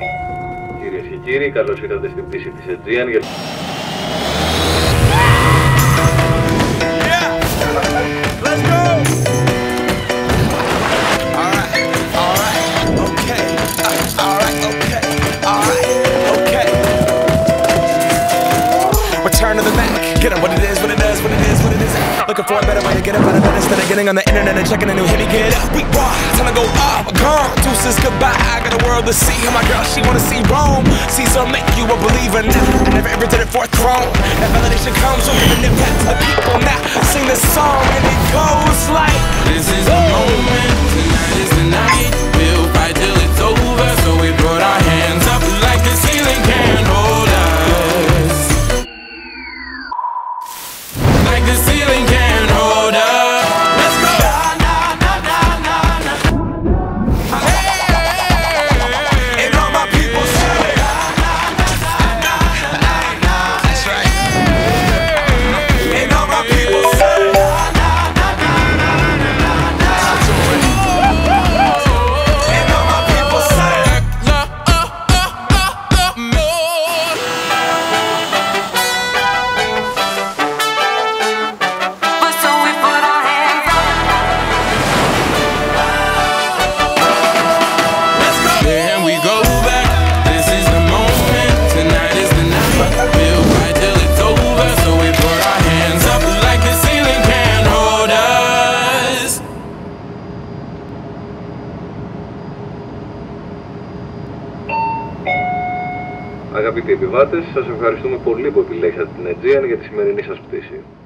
Κυρίες και κύριοι, καλώς ήρθατε στην πτήση της Aegean. Let's go! Return to the Mac. Get up what it is, what it does, what it is, what it isn't. Looking for a better way to get up out of bed instead of getting on the internet and checking a new hit. Get up, we raw, time to go up, gone. Deuces goodbye, I got a world to see. And my girl, she wanna see Rome. Caesar make you a believer now. I never ever did it for a throne. That validation comes from giving it back to the people. Now sing this song and it goes like, this is the moment, tonight is the night. We'll fight till it's over, so we put our hands up like the ceiling can't hold us. Like the ceiling can't hold us. Let's go! Hey, and all my people say, that's right. And all my people say, and all my people say, then we go back. This is the moment, tonight is the night. We'll fight till it's over, so we put our hands up like the ceiling can't hold us. Αγαπητοί επιβάτες, σας ευχαριστούμε πολύ που επιλέξατε την Aegean για τη σημερινή σας πτήση.